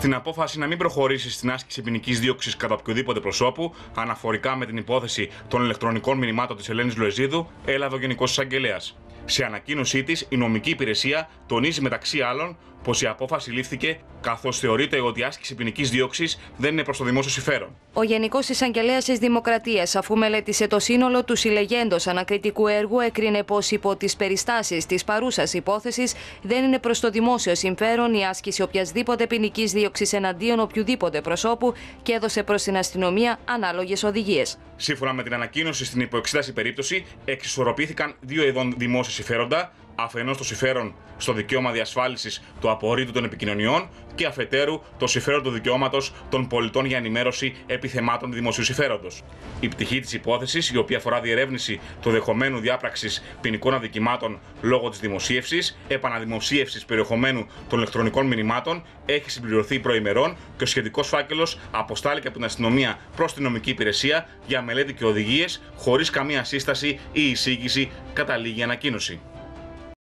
Στην απόφαση να μην προχωρήσει στην άσκηση ποινικής δίωξης κατά οποιοδήποτε προσώπου, αναφορικά με την υπόθεση των ηλεκτρονικών μηνυμάτων της Ελένης Λοεζίδου, έλαβε ο Γενικός Εισαγγελέας. Σε ανακοίνωσή της, η νομική υπηρεσία τονίζει μεταξύ άλλων πως η απόφαση λήφθηκε καθώς θεωρείται ότι η άσκηση ποινικής δίωξης δεν είναι προς το δημόσιο συμφέρον. Ο Γενικός Εισαγγελέας της Δημοκρατίας, αφού μελέτησε το σύνολο του συλλεγέντος ανακριτικού έργου, έκρινε πως υπό τις περιστάσεις της παρούσας υπόθεσης δεν είναι προς το δημόσιο συμφέρον η άσκηση οποιασδήποτε ποινικής δίωξης εναντίον οποιουδήποτε προσώπου και έδωσε προς την αστυνομία ανάλογες οδηγίες. Σύμφωνα με την ανακοίνωση, στην υποεξέταση περίπτωση εξισορροπήθηκαν δύο ειδών δημόσια συμφέροντα. Αφενός το συμφέρον στο δικαίωμα διασφάλισης του απορρίτου των επικοινωνιών και αφετέρου το συμφέρον του δικαιώματος των πολιτών για ενημέρωση επί θεμάτων δημοσίου συμφέροντος. Η πτυχή της υπόθεσης, η οποία αφορά διερεύνηση του δεχομένου διάπραξης ποινικών αδικημάτων λόγω της δημοσίευσης, επαναδημοσίευσης περιεχομένου των ηλεκτρονικών μηνυμάτων, έχει συμπληρωθεί προημερών και ο σχετικός φάκελος αποστάληκε από την αστυνομία προς την νομική υπηρεσία για μελέτη και οδηγίες, χωρίς καμία σύσταση ή εισήγηση, καταλήγει η ανακοίνωση.